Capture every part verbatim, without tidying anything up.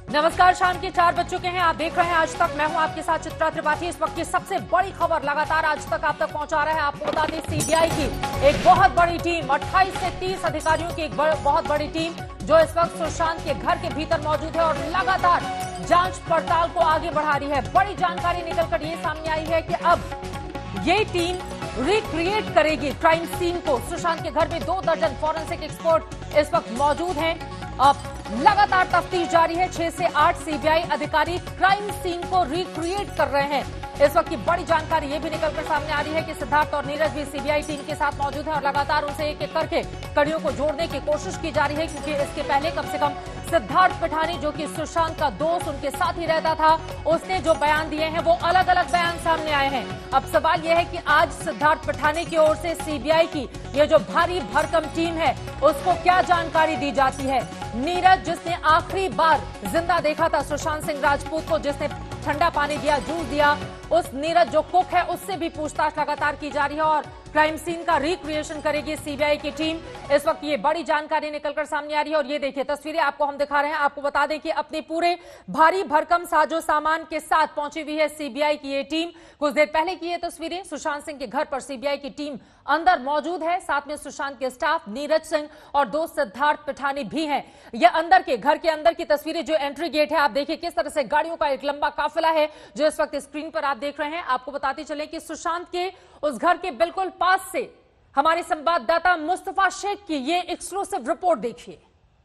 नमस्कार, शाम के चार बज चुके हैं। आप देख रहे हैं आज तक। मैं हूं आपके साथ चित्रा त्रिपाठी। इस वक्त की सबसे बड़ी खबर लगातार आज तक आप तक पहुंचा रहा है। आपको बता दें, सीबीआई की एक बहुत बड़ी टीम, अट्ठाईस से तीस अधिकारियों की एक बहुत बड़ी टीम जो इस वक्त सुशांत के घर के भीतर मौजूद है और लगातार जांच पड़ताल को आगे बढ़ा रही है। बड़ी जानकारी निकलकर ये सामने आई है कि अब ये टीम रिक्रिएट करेगी क्राइम सीन को। सुशांत के घर में दो दर्जन फॉरेंसिक एक्सपर्ट इस वक्त मौजूद हैं। अब लगातार तफ्तीश जारी है। छह से आठ सीबीआई अधिकारी क्राइम सीन को रिक्रिएट कर रहे हैं। इस वक्त की बड़ी जानकारी ये भी निकलकर सामने आ रही है कि सिद्धार्थ और नीरज भी सीबीआई टीम के साथ मौजूद हैं और लगातार उनसे एक एक करके कड़ियों को जोड़ने की कोशिश की जा रही है, क्योंकि इसके पहले कम से कम सिद्धार्थ पिठानी, जो कि सुशांत का दोस्त उनके साथ ही रहता था, उसने जो बयान दिए हैं वो अलग अलग बयान सामने आए हैं। अब सवाल यह है कि आज सिद्धार्थ पिठानी की ओर से सीबीआई की ये जो भारी भरकम टीम है उसको क्या जानकारी दी जाती है। नीरज, जिसने आखिरी बार जिंदा देखा था सुशांत सिंह राजपूत को, जिसने ठंडा पानी दिया, जूस दिया, उस नीरज जो कुक है उससे भी पूछताछ लगातार की जा रही है और क्राइम सीन का रिक्रिएशन करेगी सीबीआई की टीम। इस वक्त ये बड़ी जानकारी निकलकर सामने आ रही है और ये देखिए तस्वीरें आपको हम दिखा रहे हैं। आपको बता दें कि अपने पूरे भारी भरकम साजो सामान के साथ पहुंची हुई है सीबीआई की ये टीम। कुछ देर पहले की ये तस्वीरें, सुशांत सिंह के घर पर सीबीआई की टीम अंदर मौजूद है। साथ में सुशांत के स्टाफ नीरज सिंह और दोस्त सिद्धार्थ पिठानी भी हैं। ये अंदर के घर के अंदर की तस्वीरें, जो एंट्री गेट है, आप देखिए किस तरह से गाड़ियों का एक लंबा काफिला है जो इस वक्त स्क्रीन पर आप देख रहे हैं। आपको बताते चले कि सुशांत के उस घर के बिल्कुल पास से हमारे संवाददाता मुस्तफा शेख की ये एक्सक्लूसिव रिपोर्ट देखिए।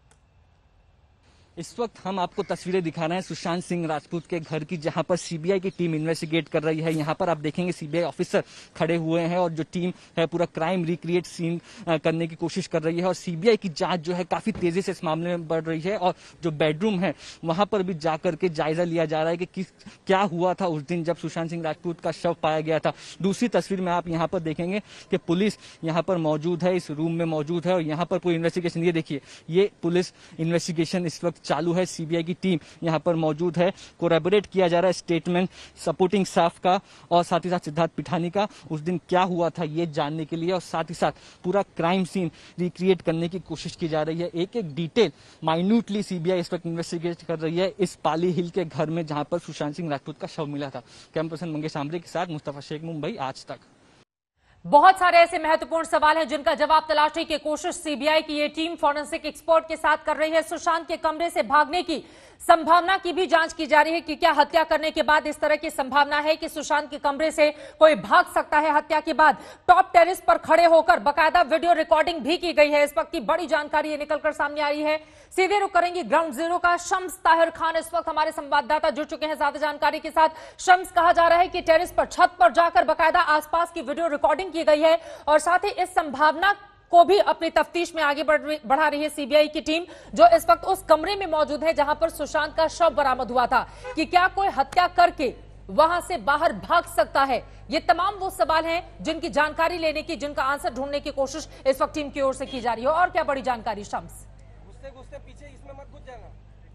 इस वक्त हम आपको तस्वीरें दिखा रहे हैं सुशांत सिंह राजपूत के घर की, जहां पर सीबीआई की टीम इन्वेस्टिगेट कर रही है। यहां पर आप देखेंगे सीबीआई ऑफिसर खड़े हुए हैं और जो टीम है पूरा क्राइम रिक्रिएट सीन करने की कोशिश कर रही है और सीबीआई की जांच जो है काफी तेजी से इस मामले में बढ़ रही है। और जो बेडरूम है वहां पर भी जाकर के जायजा लिया जा रहा है कि किस क्या हुआ था उस दिन जब सुशांत सिंह राजपूत का शव पाया गया था। दूसरी तस्वीर में आप यहाँ पर देखेंगे कि पुलिस यहाँ पर मौजूद है, इस रूम में मौजूद है और यहाँ पर पूरी इन्वेस्टिगेशन, ये देखिए ये पुलिस इन्वेस्टिगेशन इस वक्त चालू है। सीबीआई की टीम यहां पर मौजूद है। कोलैबोरेट किया जा रहा है स्टेटमेंट सपोर्टिंग स्टाफ का और साथ ही साथ सिद्धार्थ पिठानी का उस दिन क्या हुआ था ये जानने के लिए, और साथ ही साथ पूरा क्राइम सीन रिक्रिएट करने की कोशिश की जा रही है। एक एक डिटेल माइन्यूटली सीबीआई इस वक्त इन्वेस्टिगेट कर रही है इस पाली हिल के घर में जहां पर सुशांत सिंह राजपूत का शव मिला था। कैमरा पर्सन मंगेश आमरे के साथ मुस्तफा शेख, मुंबई, आज तक। बहुत सारे ऐसे महत्वपूर्ण सवाल हैं जिनका जवाब तलाशने की कोशिश सीबीआई की ये टीम फॉरेंसिक एक्सपर्ट के साथ कर रही है। सुशांत के कमरे से भागने की संभावना की भी जांच की जा रही है कि क्या हत्या करने के बाद इस तरह की संभावना है कि सुशांत के कमरे से कोई भाग सकता है हत्या के बाद। टॉप टेरेस पर खड़े होकर बाकायदा वीडियो रिकॉर्डिंग भी की गई है। इस वक्त की बड़ी जानकारी ये निकलकर सामने आ रही है। सीधे रुक करेंगे ग्राउंड जीरो का। शम्स ताहिर खान इस वक्त हमारे संवाददाता जुड़ चुके हैं ज्यादा जानकारी के साथ। शम्स, कहा जा रहा है कि टेरेस पर, छत पर जाकर बाकायदा आसपास की वीडियो रिकॉर्डिंग की गई है और साथ ही इस संभावना को भी अपनी तफ्तीश में आगे बढ़ा रही है सीबीआई की टीम, जो इस वक्त उस कमरे में मौजूद है जहां पर सुशांत का शव बरामद हुआ था, कि क्या कोई हत्या करके वहां से बाहर भाग सकता है। ये तमाम वो सवाल हैं जिनकी जानकारी लेने की, जिनका आंसर ढूंढने की कोशिश इस वक्त टीम की ओर से की जा रही है। और क्या बड़ी जानकारी शम्स? पीछे इसमें मत घुस जाना।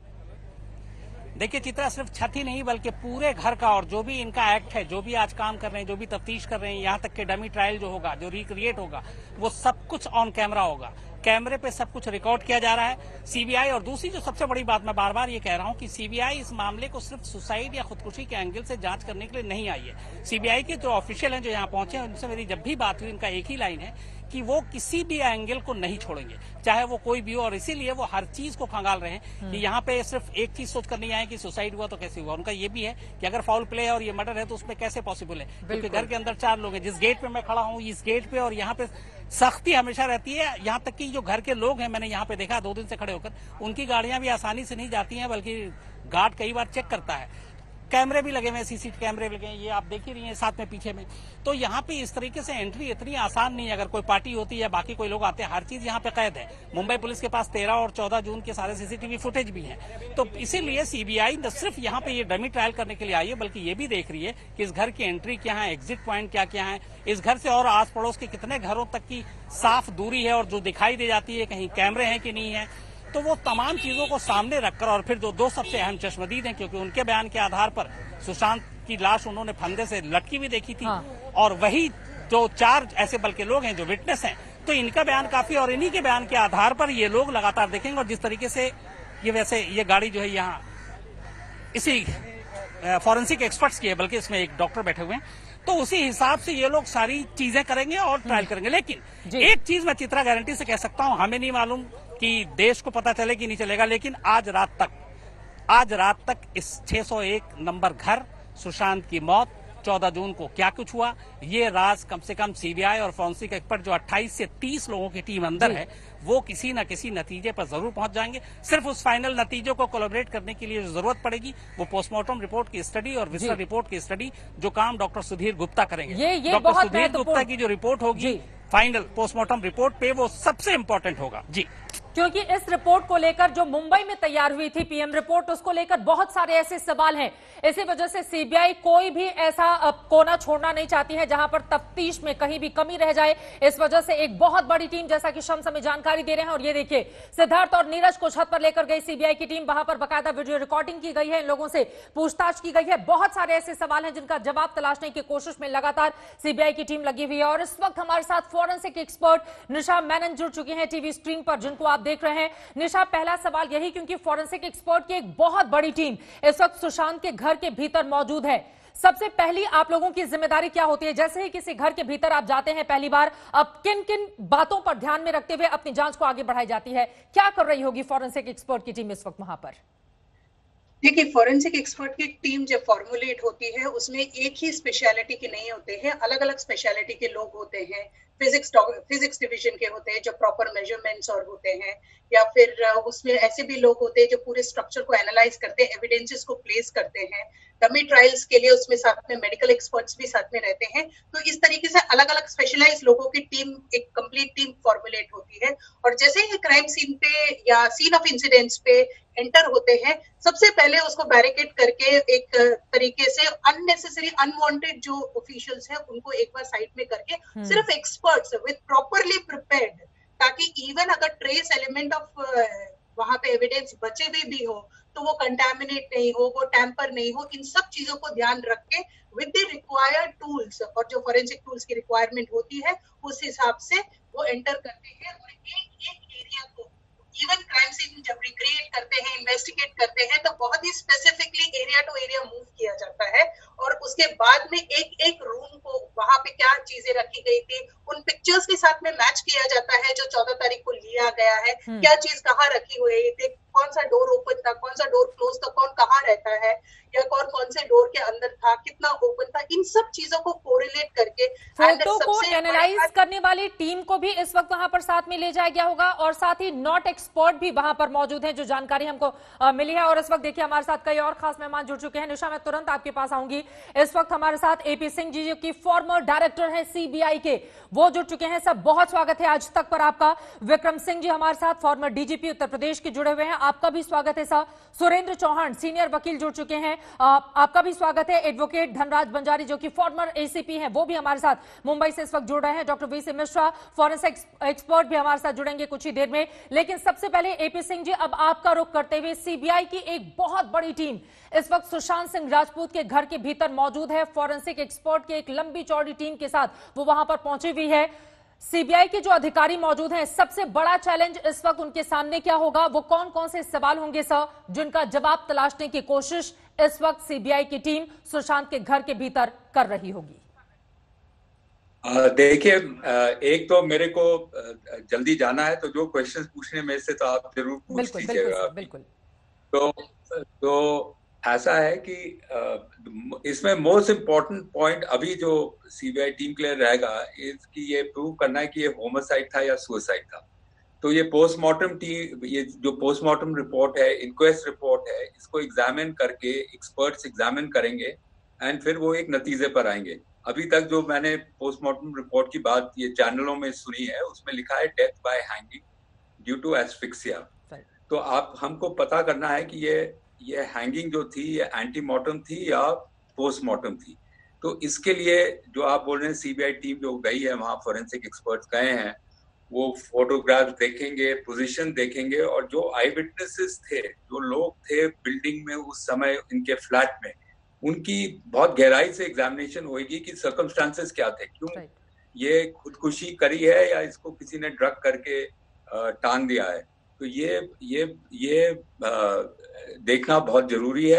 देखिए चित्रा, सिर्फ छत ही नहीं बल्कि पूरे घर का और जो भी इनका एक्ट है, जो भी आज काम कर रहे हैं, जो भी तफ्तीश कर रहे हैं, यहाँ तक के डमी ट्रायल जो होगा, जो रिक्रिएट होगा, वो सब कुछ ऑन कैमरा होगा। कैमरे पे सब कुछ रिकॉर्ड किया जा रहा है सीबीआई। और दूसरी जो सबसे बड़ी बात, मैं बार बार ये कह रहा हूँ कि सीबीआई इस मामले को सिर्फ सुसाइड या खुदकुशी के एंगल से जांच करने के लिए नहीं आई है। सीबीआई के जो ऑफिशियल हैं जो यहाँ पहुंचे हैं, उनसे मेरी जब भी बात हुई, उनका एक ही लाइन है कि वो किसी भी एंगल को नहीं छोड़ेंगे, चाहे वो कोई भी हो। और इसीलिए वो हर चीज को खंगाल रहे हैं कि यहाँ पे सिर्फ एक चीज सोच कर नहीं आए कि सुसाइड हुआ तो कैसे हुआ। उनका ये भी है कि अगर फाउल प्ले है और ये मर्डर है तो उसमें कैसे पॉसिबल है, क्योंकि घर के अंदर चार लोग हैं। जिस गेट पे मैं खड़ा हूँ, इस गेट पे और यहाँ पे सख्ती हमेशा रहती है। यहाँ तक कि जो घर के लोग हैं, मैंने यहाँ पे देखा दो दिन से खड़े होकर, उनकी गाड़ियां भी आसानी से नहीं जाती हैं, बल्कि गार्ड कई बार चेक करता है। कैमरे भी लगे हुए हैं, सीसी कैमरे लगे हैं, ये आप देख ही रही हैं साथ में पीछे में। तो यहाँ पे इस तरीके से एंट्री इतनी आसान नहीं है। अगर कोई पार्टी होती है या बाकी कोई लोग आते हैं, हर चीज यहाँ पे कैद है। मुंबई पुलिस के पास तेरह और चौदह जून के सारे सीसीटीवी फुटेज भी हैं। तो इसीलिए सीबीआई न सिर्फ यहाँ पे ये डमी ट्रायल करने के लिए आई है, बल्कि ये भी देख रही है कि इस घर की एंट्री क्या है, एग्जिट पॉइंट क्या क्या है, इस घर से और आस पड़ोस के कितने घरों तक की साफ दूरी है और जो दिखाई दे जाती है कहीं कैमरे हैं कि नहीं है। तो वो तमाम चीजों को सामने रखकर, और फिर जो दो सबसे अहम चश्मदीद हैं, क्योंकि उनके बयान के आधार पर सुशांत की लाश उन्होंने फंदे से लटकी हुई देखी थी, हाँ। और वही जो चार ऐसे बल्कि लोग हैं जो विटनेस हैं, तो इनका बयान काफी, और इन्हीं के बयान के आधार पर ये लोग लगातार देखेंगे। और जिस तरीके से ये वैसे ये गाड़ी जो है यहाँ इसी फॉरेंसिक एक्सपर्ट्स की है, बल्कि इसमें एक डॉक्टर बैठे हुए हैं, तो उसी हिसाब से ये लोग सारी चीजें करेंगे और ट्रायल करेंगे। लेकिन एक चीज मैं चित्रा गारंटी से कह सकता हूं, हमें नहीं मालूम कि देश को पता चले कि नहीं चलेगा, लेकिन आज रात तक आज रात तक इस छह सौ एक नंबर घर, सुशांत की मौत, चौदह जून को क्या कुछ हुआ, ये राज कम से कम सीबीआई और फॉरेंसिक एक्सपर्ट जो अट्ठाईस से तीस लोगों की टीम अंदर है, वो किसी न किसी नतीजे पर जरूर पहुंच जाएंगे। सिर्फ उस फाइनल नतीजों को कोलैबोरेट करने के लिए जो जरूरत पड़ेगी वो पोस्टमार्टम रिपोर्ट की स्टडी और विजिटर रिपोर्ट की स्टडी, जो काम डॉक्टर सुधीर गुप्ता करेंगे। ये, ये डॉक्टर सुधीर गुप्ता की जो रिपोर्ट होगी फाइनल पोस्टमार्टम रिपोर्ट पे, वो सबसे इंपॉर्टेंट होगा जी। क्योंकि इस रिपोर्ट को लेकर जो मुंबई में तैयार हुई थी पीएम रिपोर्ट, उसको लेकर बहुत सारे ऐसे सवाल हैं। इसी वजह से सीबीआई कोई भी ऐसा कोना छोड़ना नहीं चाहती है जहां पर तफ्तीश में कहीं भी कमी रह जाए। इस वजह से एक बहुत बड़ी टीम, जैसा कि शम्स हमें जानकारी दे रहे हैं, और ये देखिए सिद्धार्थ और नीरज को छत पर लेकर गई सीबीआई की टीम। वहां पर बाकायदा वीडियो रिकॉर्डिंग की गई है, इन लोगों से पूछताछ की गई है। बहुत सारे ऐसे सवाल हैं जिनका जवाब तलाशने की कोशिश में लगातार सीबीआई की टीम लगी हुई है। और इस वक्त हमारे साथ फॉरेंसिक एक्सपर्ट निशा मेनन जुड़ चुकी हैं टीवी स्क्रीन पर, जिनको आप देख रहे हैं। निशा, पहला सवाल यही, क्योंकि फॉरेंसिक एक्सपर्ट की एक बहुत बड़ी टीम इस वक्त सुशांत के घर के भीतर मौजूद है, सबसे पहली आप लोगों की जिम्मेदारी क्या होती है? जैसे ही किसी घर के भीतर आप जाते हैं पहली बार, अब किन किन बातों पर ध्यान में रखते हुए अपनी जांच को आगे बढ़ाई जाती है? क्या कर रही होगी फॉरेंसिक एक्सपर्ट की टीम इस वक्त वहां पर? देखिए, फॉरेंसिक एक्सपर्ट की टीम जब फॉर्मुलेट होती है उसमें एक ही स्पेशलिटी के नहीं होते हैं, अलग अलग स्पेशलिटी के लोग होते हैं। फिजिक्स फिजिक्स डिवीजन के होते हैं जो प्रॉपर मेजरमेंट्स और होते हैं, या फिर उसमें ऐसे भी लोग होते हैं जो पूरे स्ट्रक्चर को एनालाइज करते हैं, एविडेंसेस को प्लेस करते हैं। डमी ट्रायल्स के लिए उसमें साथ में मेडिकल एक्सपर्ट्स भी साथ में रहते हैं। तो इस तरीके से अलग अलग स्पेशलाइज लोगों की टीम, एक कंप्लीट टीम फॉर्मुलेट होती है। और जैसे ही क्राइम सीन पे या सीन ऑफ इंसिडेंट्स पे एंटर होते हैं, सबसे पहले उसको बैरिकेड करके एक तरीके से अननेसेसरी अनवांटेड जो ऑफिशियल्स हैं उनको एक बार साइड में करके सिर्फ एक्सपर्ट्स विद प्रॉपरली प्रिपेयर्ड, ताकि इवन अगर ट्रेस एलिमेंट ऑफ वहां पे एविडेंस बचे भी, भी हो तो वो कंटामिनेट नहीं हो, वो टैंपर नहीं हो। इन सब चीजों को ध्यान रख के विद द रिक्वायर्ड टूल्स और जो फॉरेंसिक टूल्स की रिक्वायरमेंट होती है उस हिसाब से वो एंटर करते हैं। और एक एक एरिया को इवन क्राइम सीन जब रिक्रिएट करते हैं, इन्वेस्टिगेट करते हैं, तो बहुत ही specifically area to area move किया जाता है। और उसके बाद में एक एक रूम को वहां पे क्या चीजें रखी गई थी उन पिक्चर्स के साथ में मैच किया जाता है जो चौदह तारीख को लिया गया है। क्या चीज कहाँ रखी हुई थी, कौन सा डोर ओपन था, कौन सा डोर क्लोज था, कौन कहाँ रहता है, या कौन कौन से डोर के अंदर था, कितना ओपन था, इन सब चीजों को कोरिलेट करके फोटो को एनालाइज करने वाली टीम को भी इस वक्त वहां पर साथ में ले जाया गया होगा। और साथ ही नॉट एक्सपर्ट भी वहां पर मौजूद हैं, जो जानकारी हमको आ, मिली है। और इस वक्त देखिए हमारे साथ कई और खास मेहमान जुड़ चुके हैं। निशा, मैं तुरंत आपके पास आऊंगी। इस वक्त हमारे साथ एपी सिंह जी, जो कि फॉर्मर डायरेक्टर हैं सीबीआई के, वो जुड़ चुके हैं। सब बहुत स्वागत है आज तक पर आपका। विक्रम सिंह जी हमारे साथ फॉर्मर डीजीपी उत्तर प्रदेश के जुड़े हुए हैं, आपका भी स्वागत है सर। सुरेंद्र चौहान सीनियर वकील जुड़ चुके हैं, आपका भी स्वागत है। एडवोकेट धनराज बंजारी जो कि फॉर्मर एसीपी हैं, वो भी हमारे साथ मुंबई से इस वक्त जुड़ रहे हैं। Doctor V C Mishra forensic expert भी हमारे साथ जुड़ेंगे कुछ ही देर में। लेकिन सबसे पहले एपी सिंह जी, अब आपका रुख करते हुए, सीबीआई की एक बहुत बड़ी टीम इस वक्त सुशांत सिंह राजपूत के घर के भीतर मौजूद है। फॉरेंसिक एक्सपर्ट की एक लंबी चौड़ी टीम के साथ वो वहां पर पहुंची हुई है। सीबीआई के जो अधिकारी मौजूद हैं, सबसे बड़ा चैलेंज इस वक्त उनके सामने क्या होगा? वो कौन कौन से सवाल होंगे सर, जिनका जवाब तलाशने की कोशिश इस वक्त सीबीआई की टीम सुशांत के घर के भीतर कर रही होगी? देखिए, एक तो मेरे को जल्दी जाना है, तो जो क्वेश्चंस पूछने में से तो आप जरूर पूछ लीजिएगा। बिल्कुल। तो तो ऐसा है कि इसमें मोस्ट इम्पोर्टेंट पॉइंट अभी जो सीबीआई टीम के लिए रहेगा, इसकी ये प्रूव करना है कि ये होमिसाइड था या सुसाइड था। तो ये पोस्टमार्टम टीम, ये जो पोस्टमार्टम रिपोर्ट है, इंक्वेस्ट रिपोर्ट है, इसको एग्जामिन करके एक्सपर्ट्स एग्जामिन करेंगे एंड फिर वो एक नतीजे पर आएंगे। अभी तक जो मैंने पोस्टमार्टम रिपोर्ट की बात ये चैनलों में सुनी है, उसमें लिखा है death by hanging due to asphyxia. तो आप हमको पता करना है कि ये ये हैंगिंग जो थी ये एंटीमॉर्टम थी या पोस्टमार्टम थी। तो इसके लिए जो आप बोल रहे हैं, सीबीआई टीम जो गई है वहाँ, फॉरेंसिक एक्सपर्ट्स गए हैं, वो फोटोग्राफ देखेंगे, पोजीशन देखेंगे, और जो आई विटनेसेस थे, जो लोग थे बिल्डिंग में उस समय इनके फ्लैट में, उनकी बहुत गहराई से एग्जामिनेशन होगी कि सर्कमस्टांसेस क्या थे, क्यों ये खुदकुशी करी है या इसको किसी ने ड्रग करके टांग दिया है। तो ये ये ये आ, देखना बहुत जरूरी है।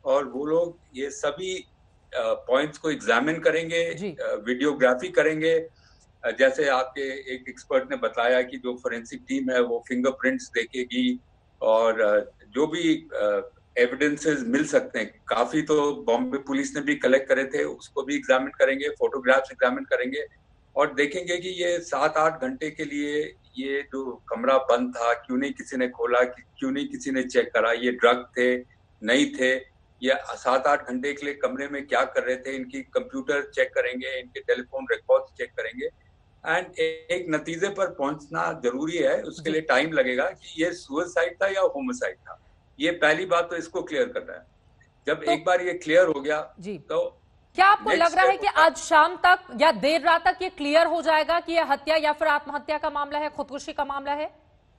और वो लोग ये सभी पॉइंट्स को एग्जामिन करेंगे, वीडियोग्राफी करेंगे। जैसे आपके एक एक्सपर्ट ने बताया कि जो फोरेंसिक टीम है वो फिंगरप्रिंट्स देखेगी और जो भी एविडेंसेस मिल सकते हैं, काफी तो बॉम्बे पुलिस ने भी कलेक्ट करे थे, उसको भी एग्जामिन करेंगे, फोटोग्राफ्स एग्जामिन करेंगे और देखेंगे कि ये सात आठ घंटे के लिए ये जो कमरा बंद था, क्यों नहीं किसी ने खोला, क्यों नहीं किसी ने चेक करा, ये ड्रग थे नहीं थे, ये सात आठ घंटे के लिए कमरे में क्या कर रहे थे, इनकी कंप्यूटर चेक करेंगे, इनके टेलीफोन रिकॉर्ड्स चेक करेंगे एंड एक नतीजे पर पहुंचना जरूरी है। उसके लिए टाइम लगेगा कि ये सुसाइड था या होमिसाइड था। ये पहली बात तो इसको क्लियर करना है। जब तो, एक बार ये क्लियर हो गया जी, तो क्या आपको लग रहा है कि आज शाम तक या देर रात तक ये क्लियर हो जाएगा कि यह हत्या या फिर आत्महत्या का मामला है, खुदकुशी का मामला है?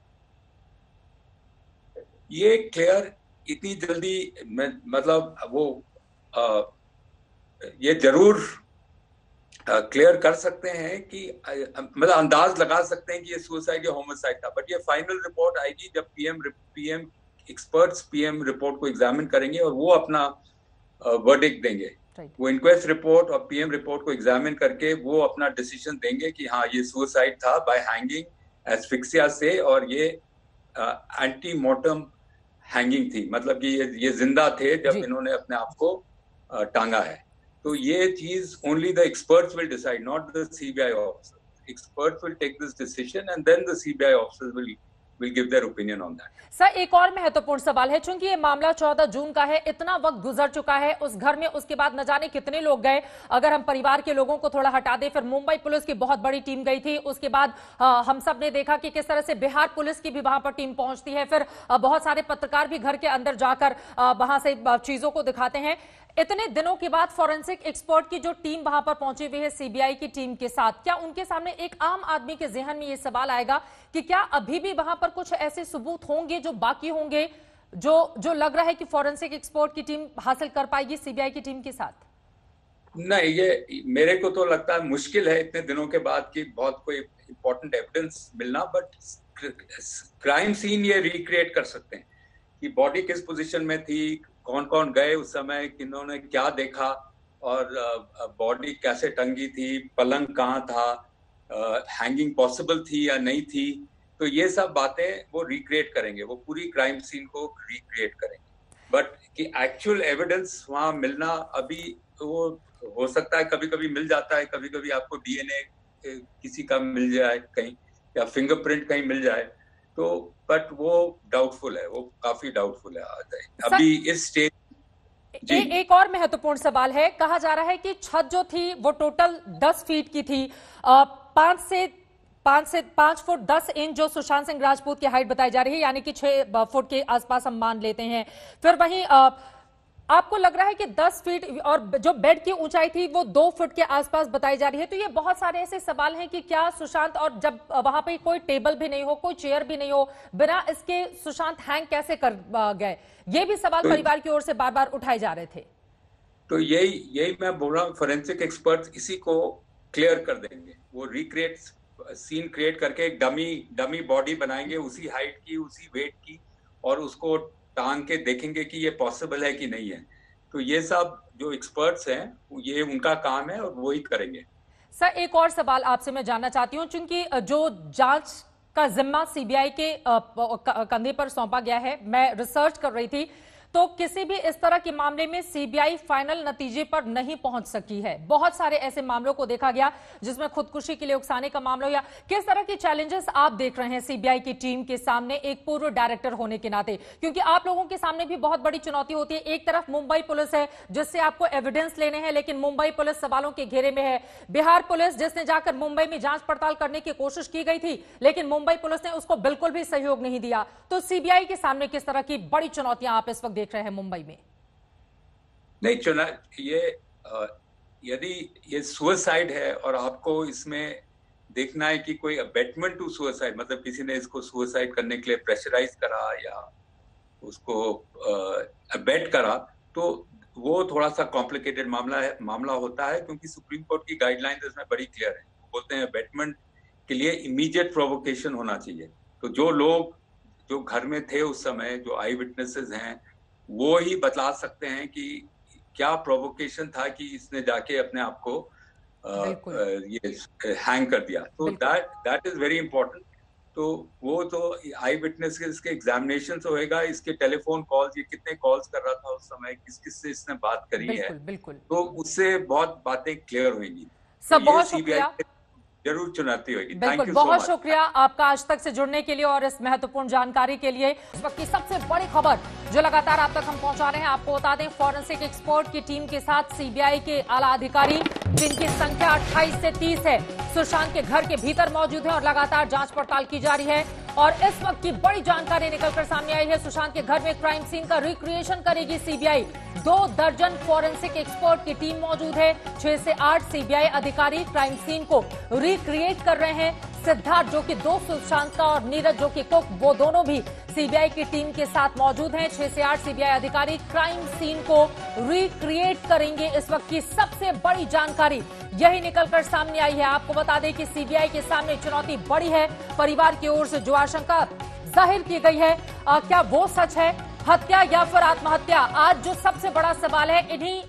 ये क्लियर इतनी जल्दी मतलब वो आ, ये जरूर क्लियर कर सकते हैं कि मतलब अंदाज लगा सकते हैं कि ये सुसाइड या होमिसाइड था, बट ये फाइनल रिपोर्ट आएगी जब PM PM experts PM report को एग्जामिन करेंगे और वो अपना वर्डिक्ट देंगे। वो इंक्वेस्ट रिपोर्ट और पीएम रिपोर्ट को एग्जामिन करके वो अपना डिसीजन देंगे कि हाँ ये सुसाइड था बाय हैंगिंग एस्फिक्सिया से और ये एंटी मोर्टम हैंगिंग थी, मतलब कि ये ये जिंदा थे जब इन्होंने अपने आप को टांगा है। तो ये चीज only the experts will decide, not the CBI officer. Experts will take this decision and then the CBI officers will will give their opinion on that. Sir, एक और महत्वपूर्ण सवाल है, चूंकि ये मामला चौदह जून का है, इतना वक्त गुजर चुका है उस घर में, उसके बाद न जाने कितने लोग गए। अगर हम परिवार के लोगों को थोड़ा हटा दें, फिर मुंबई पुलिस की बहुत बड़ी टीम गई थी, उसके बाद आ, हम सब ने देखा कि किस तरह से बिहार पुलिस की भी वहां पर टीम पहुंचती है, फिर आ, बहुत सारे पत्रकार भी घर के अंदर जाकर वहां से चीजों को दिखाते हैं। इतने दिनों के बाद फॉरेंसिक एक्सपर्ट की जो टीम वहां पर पहुंची हुई है सीबीआई की टीम के साथ, क्या उनके सामने एक आम आदमी के जहन में ये सवाल आएगा कि क्या अभी भी वहां पर कुछ ऐसे सबूत होंगे जो बाकी होंगे, जो जो लग रहा है कि फॉरेंसिक एक्सपर्ट की टीम हासिल कर पाएगी सीबीआई की टीम के साथ? नहीं, ये मेरे को तो लगता है मुश्किल है इतने दिनों के बाद कि बहुत कोई इंपॉर्टेंट एविडेंस मिलना, बट क्राइम सीन ये रिक्रिएट कर सकते हैं कि बॉडी किस पोजीशन में थी, कौन कौन गए उस समय, किन्होंने क्या देखा और बॉडी कैसे टंगी थी, पलंग कहाँ था, हैंगिंग पॉसिबल थी या नहीं थी। तो ये सब बातें वो रिक्रिएट करेंगे, वो पूरी क्राइम सीन को रिक्रिएट करेंगे। बट कि एक्चुअल एविडेंस वहां मिलना अभी वो हो सकता है, कभी कभी मिल जाता है, कभी कभी आपको डीएनए किसी का मिल जाए कहीं या फिंगरप्रिंट कहीं मिल जाए, तो बट वो डाउटफुल है, वो काफी डाउटफुल है अभी इस स्टेज। ए, एक और महत्वपूर्ण सवाल है, कहा जा रहा है कि छत जो थी वो टोटल दस फीट की थी, पांच से पांच से पांच फुट दस इंच जो सुशांत सिंह राजपूत की हाइट बताई जा रही है, यानी कि छह फुट के आसपास हम मान लेते हैं। फिर वहीं आ, आपको लग रहा है कि दस फीट और जो बेड की ऊंचाई थी वो दो फुट के आसपास बताई जा रही है। तो ये बहुत सारे ऐसे सवाल हैं कि क्या सुशांत, और जब वहां पे कोई टेबल भी नहीं हो, कोई चेयर भी नहीं हो, बिना इसके सुशांत हैंग कैसे कर गए, ये भी सवाल तो परिवार की ओर से बार बार उठाए जा रहे थे। तो यही यही मैं बोल रहा हूँ, फोरेंसिक एक्सपर्ट्स इसी को क्लियर कर देंगे। वो रिक्रिएट सीन क्रिएट करके एक डमी डमी बॉडी बनाएंगे उसी हाइट की, उसी वेट की, और उसको टांग के देखेंगे कि ये पॉसिबल है कि नहीं है। तो ये सब जो एक्सपर्ट्स हैं ये उनका काम है और वो ही करेंगे। सर, एक और सवाल आपसे मैं जानना चाहती हूँ, क्योंकि जो जांच का जिम्मा सीबीआई के कंधे पर सौंपा गया है, मैं रिसर्च कर रही थी तो किसी भी इस तरह के मामले में सीबीआई फाइनल नतीजे पर नहीं पहुंच सकी है। बहुत सारे ऐसे मामलों को देखा गया जिसमें खुदकुशी के लिए उकसाने का मामला, या किस तरह के चैलेंजेस आप देख रहे हैं सीबीआई की टीम के सामने एक पूर्व डायरेक्टर होने के नाते, क्योंकि आप लोगों के सामने भी बहुत बड़ी चुनौती होती है। एक तरफ मुंबई पुलिस है जिससे आपको एविडेंस लेने हैं, लेकिन मुंबई पुलिस सवालों के घेरे में है। बिहार पुलिस जिसने जाकर मुंबई में जांच पड़ताल करने की कोशिश की गई थी, लेकिन मुंबई पुलिस ने उसको बिल्कुल भी सहयोग नहीं दिया। तो सीबीआई के सामने किस तरह की बड़ी चुनौतियां आप इस वक्त देख रहे हैं मुंबई में? नहीं, चुना ये यदि ये सुसाइड है और आपको इसमें देखना है कि कोई अबेटमेंट टू सुसाइड, मतलब किसी ने इसको सुसाइड करने के लिए प्रेशराइज करा या उसको अबेट करा, तो वो थोड़ा सा कॉम्प्लिकेटेड मामला है मामला होता है, क्योंकि सुप्रीम कोर्ट की गाइडलाइंस इसमें बड़ी क्लियर है। बोलते हैं अबेटमेंट के लिए इमीडिएट प्रोवोकेशन होना चाहिए। तो जो लोग जो घर में थे उस समय, जो आई विटनेसेस हैं, वो ही बतला सकते हैं कि क्या प्रोवोकेशन था कि इसने जाके अपने आप को आ, ये हैंग कर दिया। तो that that is very important. तो वो तो आई विटनेस के एग्जामिनेशन से होएगा, इसके टेलीफोन कॉल्स, ये कितने कॉल्स कर रहा था उस समय, किस किस से इसने बात करी बिल्कुल, है, बिल्कुल। तो उससे बहुत बातें क्लियर होंगी। सब तो बहुत शुक्रिया, जरूर चुनौती होगी। बिल्कुल, बहुत शुक्रिया आपका आज तक से जुड़ने के लिए और इस महत्वपूर्ण जानकारी के लिए। इस वक्त की सबसे बड़ी खबर जो लगातार आप तक हम पहुंचा रहे हैं, आपको बता दें, फॉरेंसिक एक्सपर्ट की टीम के साथ सीबीआई के आला अधिकारी, जिनकी संख्या अट्ठाईस से तीस है, सुशांत के घर के भीतर मौजूद है और लगातार जांच पड़ताल की जा रही है। और इस वक्त की बड़ी जानकारी निकलकर सामने आई है, सुशांत के घर में क्राइम सीन का रिक्रिएशन करेगी सीबीआई। दो दर्जन फॉरेंसिक एक्सपर्ट की टीम मौजूद है, छह से आठ सीबीआई अधिकारी क्राइम सीन को रिक्रिएट कर रहे हैं। सिद्धार्थ जो कि दो सुशांत का और नीरज जो कि कुक, वो दोनों भी सीबीआई की टीम के साथ मौजूद हैं। छह से आठ सीबीआई अधिकारी क्राइम सीन को रिक्रिएट करेंगे। इस वक्त की सबसे बड़ी जानकारी यही निकलकर सामने आई है। आपको बता दें कि सीबीआई के सामने चुनौती बड़ी है। परिवार की ओर से जो आशंका जाहिर की गई है, आ, क्या वो सच है, हत्या या फिर आत्महत्या? आज जो सबसे बड़ा सवाल है, इन्हीं